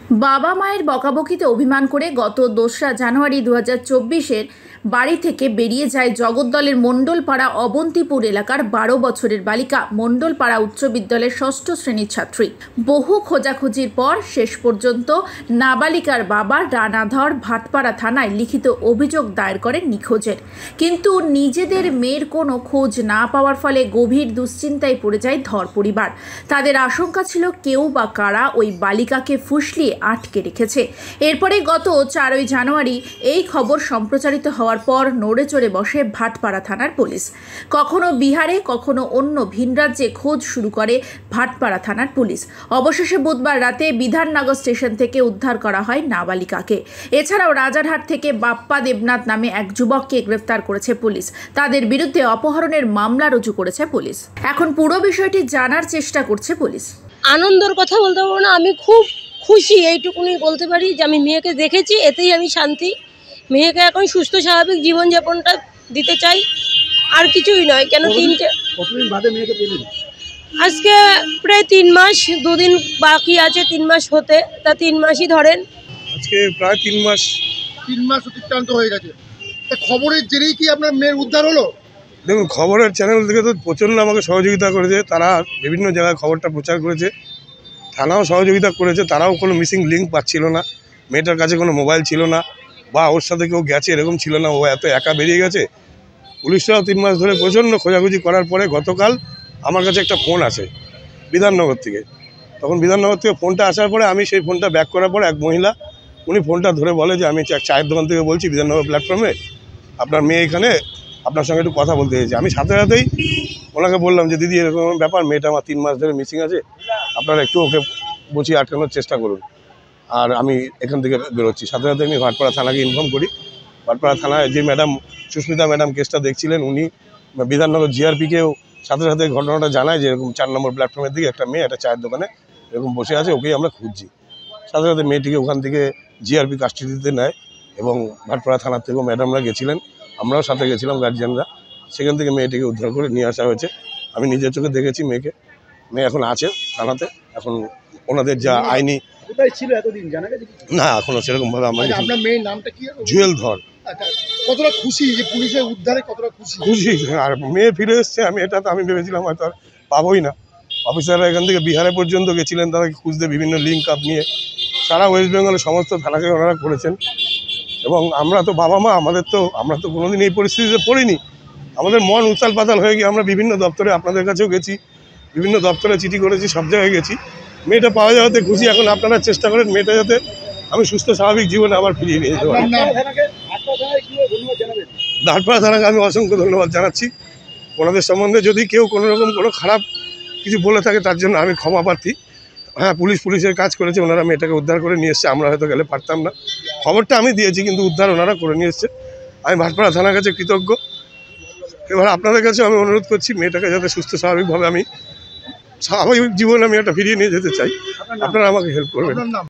বাবা মায়ের বকাবকিতে অভিমান করে গত ২রা জানুয়ারি ২০২৪-এর বাড়ি থেকে বেরিয়ে যায় জগদ্দলের মণ্ডলপাড়া অবন্তিপুর এলাকার ১২ বছরের বালিকা। মণ্ডলপাড়া উচ্চ বিদ্যালয়ের ৬ষ্ঠ শ্রেণীর ছাত্রী। বহু খোঁজাখুঁজির পর শেষ পর্যন্ত নাবালিকার বাবা রানাধর ভাটপাড়া থানায় লিখিত অভিযোগ দায়ের করেন নিখোঁজের। কিন্তু নিজেদের মেয়ের কোনো খোঁজ না পাওয়ার ফলে গভীর দুশ্চিন্তায় পড়ে যায় ধর পরিবার। তাদের আশঙ্কা ছিল কেউ বা কারা ওই বালিকাকে ফুসলিয়ে আটকে রেখেছে। এরপরে গত ৪ই জানুয়ারি এই খবর সম্প্রচারিত হওয়ার পর নড়ে চড়ে বসে ভাটপাড়া থানার পুলিশ। কখনো বিহারে, কখনো অন্য ভিন রাজ্যে খোঁজ শুরু করে ভাটপাড়া থানার পুলিশ। অবশেষে বুধবার রাতে বিধাননগর স্টেশন থেকে উদ্ধার করা হয় নাবালিকাকে। এছাড়াও রাজারহাট থেকে বাপ্পা দেবনাথ নামে এক যুবককে গ্রেফতার করেছে পুলিশ। তাদের বিরুদ্ধে অপহরণের মামলা রুজু করেছে পুলিশ। এখন পুরো বিষয়টি জানার চেষ্টা করছে পুলিশ। আনন্দের কথা বলতে পারবো না, আমি খুব খুশি এইটুকুনি বলতে পারি যে আমি মেয়েকে দেখেছি, এতেই আমি শান্তি। মেয়েকে এখন সুস্থ স্বাভাবিক জীবনযাপনটা দিতে চাই, আর কিছুই নয়। কেন আজকে প্রায় ৩ মাস, 2 দিন বাকি আছে 3 মাস হতে, তা 3 মাসই ধরেন। আজকে প্রায় 3 মাস অতিক্রান্ত হয়ে গেছে। তা খবরের জেরেই কি আপনার মেয়ের উদ্ধার হলো? দেখুন, খবরের চ্যানেল থেকে তো প্রচণ্ড আমাকে সহযোগিতা করেছে। তারা বিভিন্ন জায়গায় খবরটা প্রচার করেছে, থানাও সহযোগিতা করেছে। তারাও কোনো মিসিং লিঙ্ক পাচ্ছিল না, মেয়েটার কাছে কোনো মোবাইল ছিল না, বা ওর সাথে কেউ গেছে এরকম ছিল না, ও এত একা বেরিয়ে গেছে। পুলিশরাও 3 মাস ধরে প্রচণ্ড খোঁজাখুঁজি করার পরে গতকাল আমার কাছে একটা ফোন আসে বিধাননগর থেকে। তখন বিধাননগর থেকে ফোনটা আসার পরে আমি সেই ফোনটা ব্যাক করার পরে এক মহিলা, উনি ফোনটা ধরে বলে যে আমি চায়ের দোকান থেকে বলছি, বিধাননগর প্ল্যাটফর্মে আপনার মেয়ে এখানে, আপনার সঙ্গে একটু কথা বলতে চাইছি। আমি সাথে সাথেই ওনাকে বললাম যে দিদি এরকম ব্যাপার, মেয়েটা আমার 3 মাস ধরে মিসিং আছে, আপনারা একটু ওকে বুঝিয়ে আটকানোর চেষ্টা করুন, আর আমি এখান থেকে বেরোচ্ছি। সাথে সাথে আমি ভাটপাড়া থানাকে ইনফর্ম করি। ভাটপাড়া থানায় যে ম্যাডাম সুস্মিতা ম্যাডাম কেসটা দেখছিলেন, উনি বিধাননগর জিআরপিকেও সাথে সাথে ঘটনাটা জানায় যে এরকম 4 নম্বর প্ল্যাটফর্মের দিকে একটা মেয়ে একটা চায়ের দোকানে এরকম বসে আছে, ওকেই আমরা খুঁজছি। সাথে সাথে মেয়েটিকে ওখান থেকে জিআরপি কাস্টডিতে নেয়, এবং ভাটপাড়া থানার থেকেও ম্যাডামরা গেছিলেন, আমরাও সাথে গেছিলাম গার্জিয়ানরা। সেখান থেকে মেয়েটিকে উদ্ধার করে নিয়ে আসা হয়েছে। আমি নিজের চোখে দেখেছি মেয়েকে। মেয়ে এখন আছে থানাতে। এখন ওনাদের যা আইনি ছিল এতদিন জানা গেছে না, এখনো সেরকম ভাবে আমরা। আপনার মেয়ের নামটা কি? জুয়েল ধর। কতটা খুশি যে পুলিশের উদ্ধারে, কতটা খুশি? আর মেয়ে ফিরে এসছে, আমি এটা তো আমি ভেবেছিলাম হয়তো আর পাবোই না। অফিসাররা এখান থেকে বিহারে পর্যন্ত গেছিলেন তাদেরকে খুঁজতে, বিভিন্ন লিঙ্ক আপ নিয়ে। সারা ওয়েস্ট বেঙ্গলের সমস্ত থানাকে ওনারা করেছেন। এবং আমরা তো বাবা মা, আমরা তো কোনোদিন এই পরিস্থিতিতে পড়িনি। আমাদের মন উতাল পাতাল হয়ে গিয়ে আমরা বিভিন্ন দপ্তরে, আপনাদের কাছেও গেছি, বিভিন্ন দপ্তরে চিঠি করেছি, সব জায়গায় গেছি। মেয়েটা পাওয়া যাওয়াতে খুশি। এখন আপনারা চেষ্টা করেন মেয়েটা যাতে আমি সুস্থ স্বাভাবিক জীবনে আবার ফিরিয়ে নিয়ে যেতে পারি। ভাটপাড়া থানাকে আমি অসংখ্য ধন্যবাদ জানাচ্ছি। ওনাদের সম্বন্ধে যদি কেউ কোনো রকম কোনো খারাপ কিছু বলে থাকে তার জন্য আমি ক্ষমা প্রার্থী। হ্যাঁ, পুলিশের কাজ করেছে, ওনারা মেয়েটাকে উদ্ধার করে নিয়ে এসছে। আমরা হয়তো গেলে পারতাম না, খবরটা আমি দিয়েছি, কিন্তু উদ্ধার ওনারা করে নিয়ে এসছে। আমি ভাটপাড়া থানার কাছে কৃতজ্ঞ। এবার আপনাদের কাছে আমি অনুরোধ করছি, মেয়েটাকে যাতে সুস্থ স্বাভাবিকভাবে আমি স্বাভাবিক জীবনে আমি একটা ফিরিয়ে নিয়ে যেতে চাই, আপনারা আমাকে হেল্প করবেন।